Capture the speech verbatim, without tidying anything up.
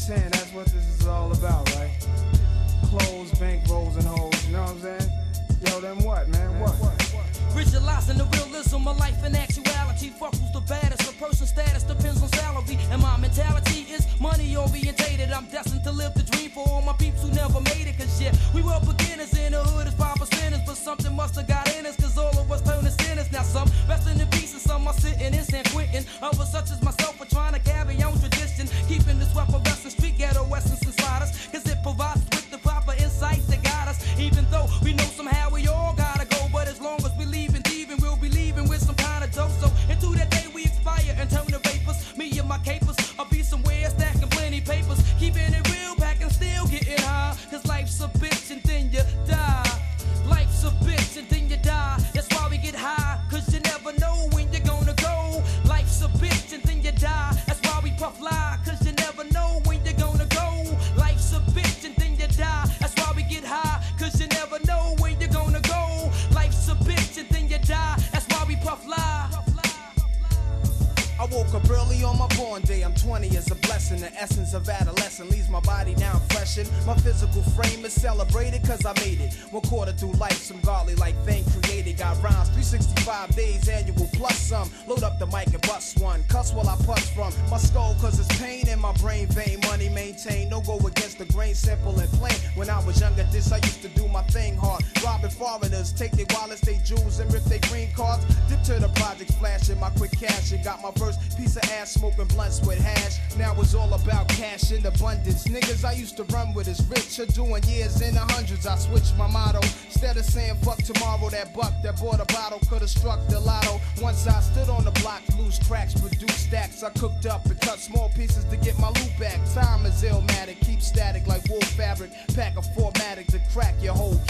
saying that's what this is all about, right? Clothes, bank rolls, and hoes, you know what I'm saying? Yo, then what, man? What? Visualizing the realism of life and actuality. Fuck who's the baddest. A person's status depends on salary. And my mentality is money orientated. I'm destined to live the dream for all my peeps who never made it. Cause yeah, we were beginners in the hood as five percenters. But something must have got in us, cause all of us turned to sinners. Now some resting in peace and some are sitting in San Quentin. Others such as myself are trying to carry on tradition. Keeping this weapon wrestling street ghetto essence inside us. Cause it provides us with the proper insights that guide us. Even though we know somehow we all gotta go. But as long as we leave and thieving, we'll be leaving with some kind of dope. So into that day we expire and turn to vapors. Me and my capers, I'll be somewhere stacking plenty papers. Keeping it real, packing still getting high. Cause life's a bitch and then you die. Life's a bitch and then you die. That's why we get high, cause you never know when you're gonna go. Life's a bitch and then you die. That's why we puff lie, cause you never know when you're gonna go. Life's a bitch and then you die. That's why we get high, cause you never know when you're gonna go. Life's a bitch and then you die. That's why we puff lie. I woke up early on my born day. I'm twenty is a blessing. The essence of adolescent leaves my body now freshened. My physical frame is celebrated cause I made it. One quarter through life, some godly like thing created. Got rhymes, three sixty-five days annual plus some. Load up the mic and bust one. Cuss while I push from my skull cause it's pain in my brain vein. Money maintained, no go against the grain, simple and plain. When I was younger, this I used to do my thing hard. Robbing foreigners, take their wallets, they jewels, and rip their green cards. Dip to the projects, flashing my quick cash and got my first piece of ass smoking blunts with hash. Now it's all about cash in abundance. Niggas I used to run with is rich, are doing years in the hundreds. I switched my motto. Instead of saying fuck tomorrow, that buck that bought a bottle could've struck the lotto. Once I stood on the block, loose cracks, produced stacks. I cooked up and cut small pieces to get my loot back. Time is illmatic, keep static like wool fabric. Pack a formatic to crack your whole